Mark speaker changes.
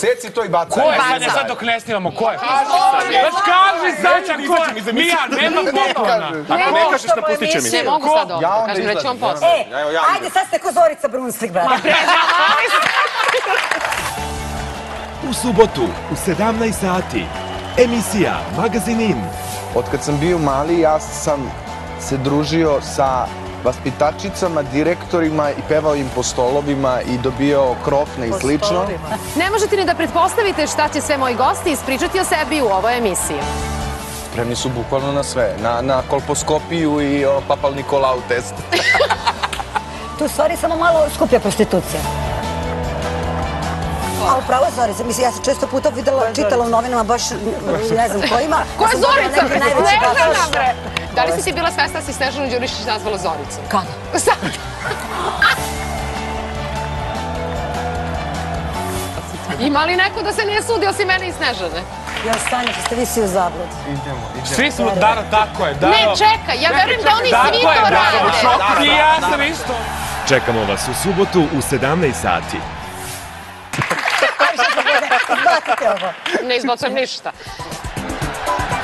Speaker 1: Seci to i bacaj.
Speaker 2: Ko je sad, sad dok ne snimamo, ko je? Kaži sad, ko je? Mija, nema poklona.
Speaker 3: Ako ne kažeš, napustit će mi se.
Speaker 4: Ne mogu sad ovo, kažem da ću vam posle.
Speaker 5: Ajde, sad ste ko Zorica Brunslik, brate.
Speaker 6: U subotu u 17 sati emisija Magazin In.
Speaker 1: Od kad sam bio mali, ja sam se družio sa vaspitačicama, direktorima i pevao im po stolovima i dobio krofne i slično.
Speaker 4: Ne možete ni da pretpostavite šta će sve moji gosti ispričati o sebi u ovoj emisiji.
Speaker 1: Spremni su bukvalno na sve, na kolposkopiju i papal Nikolau test.
Speaker 5: Tu stvari samo malo skuplja prostitucija. A upravo Zorica, mislim, ja sam često puta čitala u novinama, baš ne znam ko ima.
Speaker 4: Ko je Zorica? Snežana, bre! Da li si ti bila svesna da si Snežanu Đurišić nazvala Zoricom?
Speaker 5: Kada?
Speaker 4: Sad. Ima li neko da se nije sudi osim mene i Snežane?
Speaker 5: Ja stanje, što ste vi svi u zabludi.
Speaker 2: Svi smo, Daro, tako je.
Speaker 4: Ne, čekaj, ja verujem da oni svi to rade.
Speaker 2: I ja sam isto.
Speaker 6: Čekamo vas u subotu u 17 sati.
Speaker 5: Izbacite ovo.
Speaker 4: Ne izbacujem ništa.